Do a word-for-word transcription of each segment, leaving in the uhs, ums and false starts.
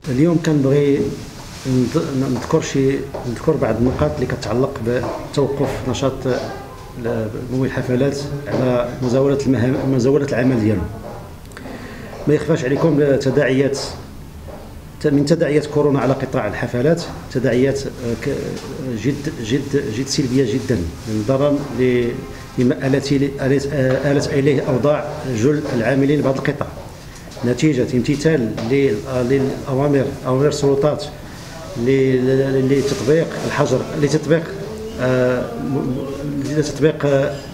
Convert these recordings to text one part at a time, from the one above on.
اليوم كنبغي نذكر شي نذكر بعض النقاط اللي كتعلق بتوقف نشاط ممول الحفلات على مزاوله المهام مزاوله العمل ديالهم. ما يخفاش عليكم تداعيات من تداعيات كورونا على قطاع الحفلات، تداعيات جد جد جد سلبيه جدا، نظرا لما آلت اليه اوضاع جل العاملين بهذا القطاع، نتيجه امتثال للاوامر اوامر السلطات لتطبيق الحجر لتطبيق لتطبيق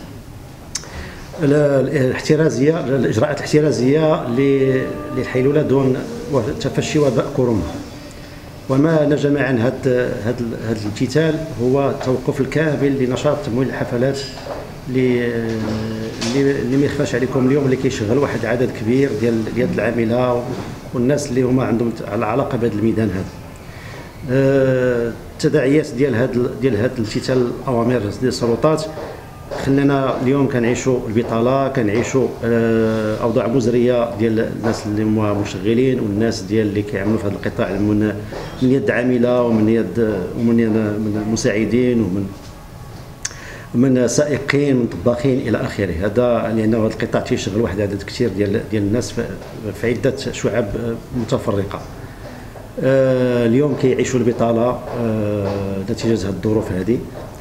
الاحترازيه الاجراءات الاحترازيه للحيلوله دون تفشي وباء كورونا. وما نجم عن هذا هذا الامتثال هو التوقف الكامل لنشاط تمويل الحفلات اللي اللي ما يخفاش عليكم اليوم اللي كيشغل واحد العدد كبير ديال ديال العامله والناس اللي هما عندهم العلاقه بهذا الميدان هذا. التداعيات ديال هذا ديال هذا امتثال الاوامر ديال السلطات خلينا اليوم كنعيشوا البطاله، كنعيشوا اوضاع مزريه ديال الناس اللي هما مشغلين والناس ديال اللي كيعملوا في هذا القطاع من من يد عامله ومن يد ومن يد من المساعدين ومن من سائقين من طباخين الى اخره. هذا لان هذا القطاع تيشغل واحد العدد كثير ديال ديال الناس في عده شعب متفرقه. اليوم كيعيشوا البطاله نتيجه هذه الظروف هذه.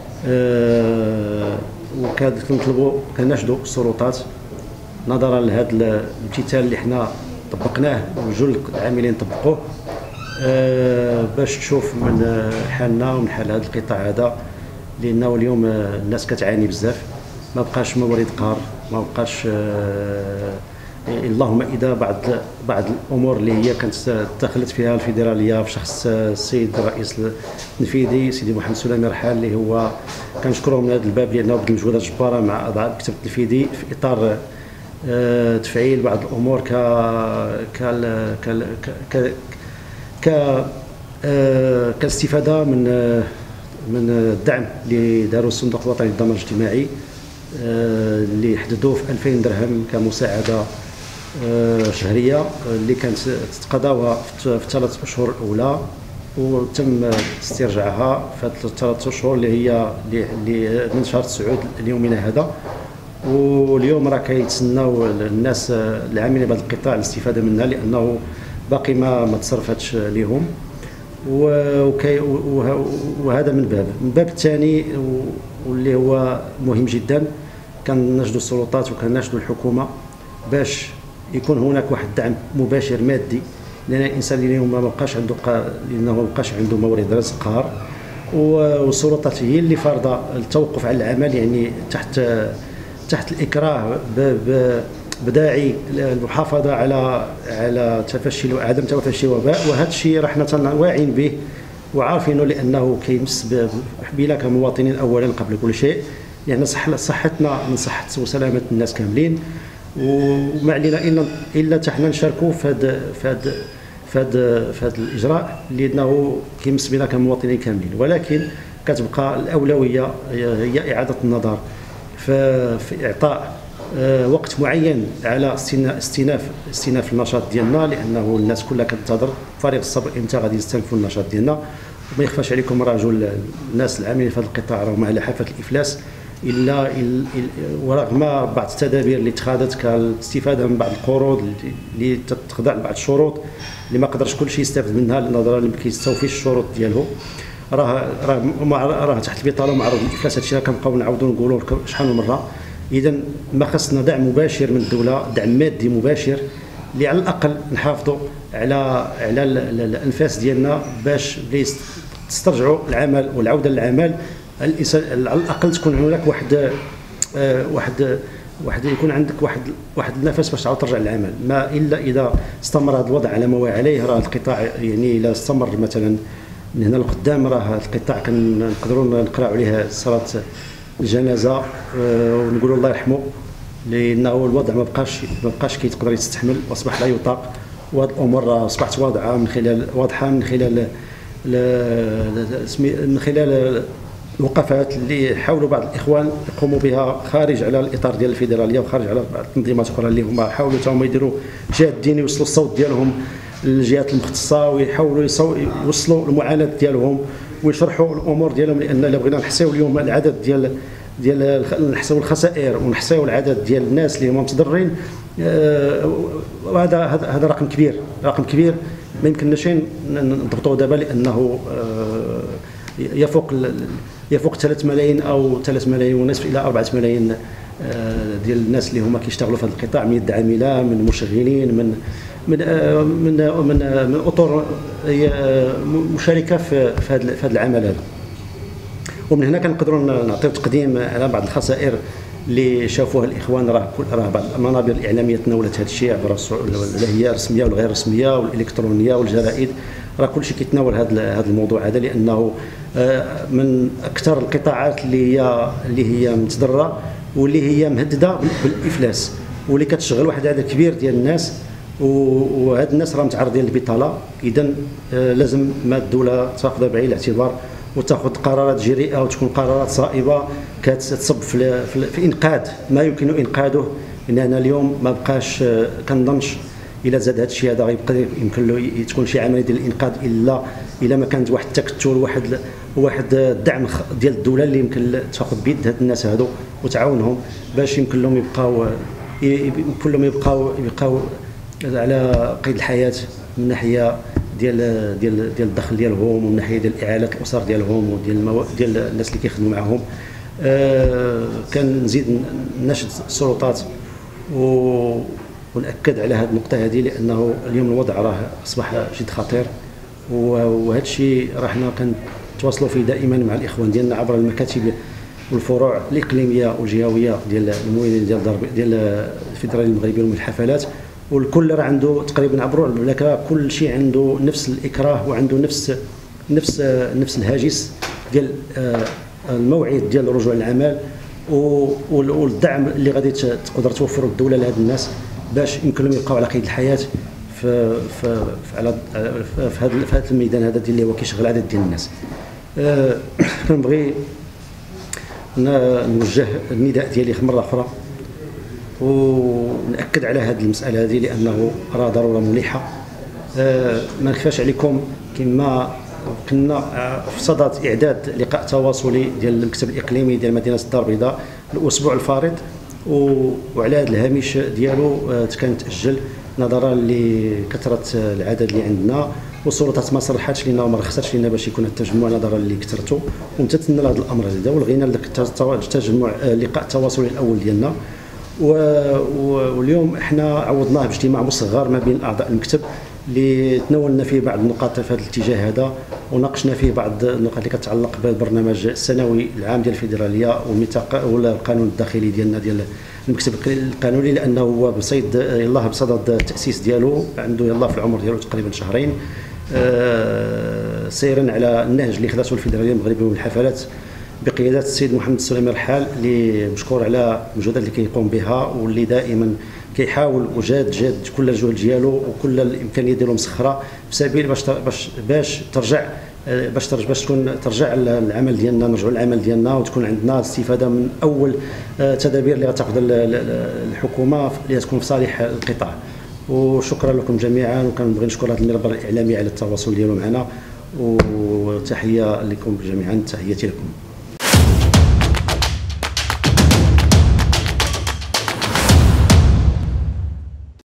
وكنطلبوا كناشدوا السلطات نظرا لهذا الامتثال اللي حنا طبقناه وجل العاملين طبقوه، باش تشوف من حالنا ومن حال هذا القطاع هذا، لانه اليوم الناس كتعاني بزاف، ما بقاش مورد قار، ما بقاش اللهم اذا بعض بعض الامور اللي هي كانت اتخذت فيها الفيدراليه في شخص السيد الرئيس التنفيذي سيدي محمد سليمي رحال، اللي هو كنشكروه من هذا الباب لانه بذل مجهودات جباره مع اعضاء المكتب التنفيذي في اطار تفعيل بعض الامور ك ك ك ك كالاستفاده من من الدعم اللي داروا الصندوق الوطني للضمان الاجتماعي، اللي حددوه في ألفين درهم كمساعده شهريه اللي كانت تتقاضاوها في الثلاث اشهر الاولى، وتم استرجاعها في الثلاث اشهر اللي هي اللي من شهر تسعود ليومنا هذا. واليوم راه كيتسناو الناس العاملين بهذا القطاع الاستفاده منها، لانه باقي ما ما تصرفتش لهم. وهذا من باب من باب الثاني واللي هو مهم جدا، كناشدوا السلطات وكناشدوا الحكومه باش يكون هناك واحد الدعم مباشر مادي، لان الانسان اللي ما بقاش عنده لانه ما بقاش عنده مورد رزق قهر، والسلطات هي اللي فرض التوقف على العمل، يعني تحت تحت الاكراه بداعي المحافظه على على تفشي وعدم تفشي وباء. وهذا الشيء راه حنا واعيين به وعارفينه، لانه كيمس بنا كمواطنين اولا قبل كل شيء، لان يعني صحتنا من صحه وسلامه الناس كاملين، وما علينا الا الا حتى حنا نشاركوا في هذا في هذا في هذا في هذا الاجراء، لانه كيمس بنا كمواطنين كاملين. ولكن كتبقى الاولويه هي اعاده النظر في في اعطاء وقت معين على استئناف استئناف النشاط ديالنا، لانه الناس كلها كتنتظر فارغ الصبر امتى غادي يستأنفوا النشاط ديالنا. وما يخفاش عليكم رجل الناس العاملين في هذا القطاع راهم على حافه الافلاس، الا ورغم بعض التدابير اللي اتخذت كالاستفاده من بعض القروض اللي تخضع لبعض الشروط اللي ما قدرش كل شيء يستافد منها نظرا اللي ما كيستوفيش الشروط ديالو، راه راه راه تحت البطاله ومعرض للافلاس. هادشي راه كنبقاو نعاودوا نقولوا شحال من مره. اذا ما خصنا دعم مباشر من الدوله، دعم مادي مباشر اللي على الاقل نحافظوا على على الانفاس ديالنا باش تسترجعوا العمل والعوده للعمل. الانسان على الاقل تكون هناك واحد واحد واحد يكون عندك واحد واحد النفس باش تعاود ترجع للعمل، ما الا اذا استمر هذا الوضع على ما هو عليه. راه القطاع يعني اذا استمر مثلا من هنا لقدام راه القطاع كنقدروا نقراو عليه صلاه الجنازه ونقولوا الله يرحمه، لانه الوضع ما بقاش ما بقاش كيتقدر يستحمل واصبح لا يطاق. وهذه الامور اصبحت واضحه من خلال واضحه من خلال من خلال الوقفات اللي حاولوا بعض الاخوان يقوموا بها خارج على الاطار ديال الفيدراليه وخارج على بعض التنظيمات اخرى اللي هما حاولوا حتى هما يديروا جهد ديني يوصلوا الصوت ديالهم للجهات المختصه ويحاولوا يوصلوا المعاناه ديالهم ويشرحوا الامور ديالهم، لان الا بغينا نحصيو اليوم العدد ديال ديال نحصيو الخسائر ونحصيو العدد ديال الناس اللي هما متضررين، وهذا هذا هذا رقم كبير، رقم كبير ما يمكنناش نضبطوه دابا، لانه يفوق يفوق ثلاثة ملايين او ثلاثة ملايين ونصف الى أربعة ملايين ديال الناس اللي هما كيشتغلوا في هذا القطاع، من يد عامله، من مشغلين، من من من من, من اطر مشاركه في في هذا في هذا العمل هذا. ومن هنا كنقدروا نعطيو تقديم على بعض الخسائر اللي شافوها الاخوان. راه كل راه بعض المنابر الاعلاميه تناولت هذا الشيء عبر اللي هي الرسميه والغير رسميه والالكترونيه والجرائد، راه كل شيء كيتناول هذا هذا الموضوع هذا، لانه من اكثر القطاعات اللي هي اللي هي متضرره واللي هي مهدده بالافلاس، واللي كتشغل واحد عدد كبير ديال الناس، وهاد الناس راه متعرضين للبطاله. اذا لازم ما الدوله تاخذها بعين الاعتبار وتاخذ قرارات جريئه وتكون قرارات صائبه كتصب في, في انقاذ ما يمكن انقاذه. لان انا اليوم ما بقاش كنظنش الا زاد هذا الشيء هذا غيبقى يمكن له تكون شي عمليه ديال الانقاذ الا الا ما كانت واحد التكتل، واحد واحد الدعم ديال الدوله اللي يمكن تاخذ بيد هاد الناس هادو وتعاونهم باش يمكن لهم يبقاو يمكن لهم يبقاو يبقاو على قيد الحياه من ناحيه ديال ديال ديال الدخل ديالهم، ومن ناحيه ديال اعاله الاسر ديالهم وديال المو... ديال الناس اللي كيخدموا معاهم. آه كنزيد نشد السلطات و... ونأكد على هذه النقطه هذه، لانه اليوم الوضع راه اصبح جد خطير، وهذا الشيء راه حنا كنتواصلوا فيه دائما مع الاخوان ديالنا عبر المكاتب والفروع الاقليميه والجهويه ديال الموالين ديال ضرب ديال الفيدرالي المغربي والحفلات، والكل راه عنده تقريبا عبروا المملكه كل شيء عنده نفس الاكراه وعنده نفس نفس نفس الهاجس ديال الموعد ديال الرجوع للعمل والدعم اللي غادي تقدر توفره الدوله لهاد الناس باش يمكن لهم يبقاو على قيد الحياه في في على في هذا في هذا الميدان هذا اللي هو كيشغل عدد ديال الناس. كنبغي نوجه النداء ديالي مره اخرى ونأكد على هذه المسألة هذه، لأنه راه ضرورة ملحة. أه ما نخفاش عليكم كما كنا في صدد إعداد لقاء تواصلي ديال المكتب الإقليمي ديال مدينة الدار البيضاء الأسبوع الفارط، وعلى هذا الهامش ديالو كان تأجل نظرا لكثرة العدد اللي عندنا، والسلطات ما صرحتش لنا وما رخصتش لنا باش يكون التجمع نظرا لكثرته، وامتثلنا لهذا الأمر هذا ولغينا التجمع اللقاء التواصلي الأول ديالنا. واليوم احنا عوضناه باجتماع مصغر ما بين اعضاء المكتب اللي تناولنا فيه بعض النقاط في هذا الاتجاه هذا، وناقشنا فيه بعض النقاط اللي كتعلق بالبرنامج السنوي العام ديال الفيدراليه والميثاق والقانون الداخلي ديالنا ديال المكتب القانوني، لانه هو بصيد يلاه بصدد التاسيس ديالو، عنده يلاه في العمر ديالو تقريبا شهرين، سيرا على النهج اللي خدته الفيدراليه المغربيه والحفلات بقياده السيد محمد السليمي رحال، اللي مشكور على المجهودات اللي كيقوم بها واللي دائما كيحاول وجاد جاد كل الجهد ديالو وكل الامكانيات ديالو مسخره في سبيل باش باش باش ترجع باش ترجع باش تكون ترجع العمل ديالنا، نرجعوا للعمل ديالنا وتكون عندنا استفاده من اول تدابير اللي غتاخذ الحكومه اللي تكون في صالح القطاع. وشكرا لكم جميعا، وكنبغي نشكر هذا المنبر الاعلامي على التواصل ديالو معنا، وتحيه لكم جميعا، تحياتي لكم.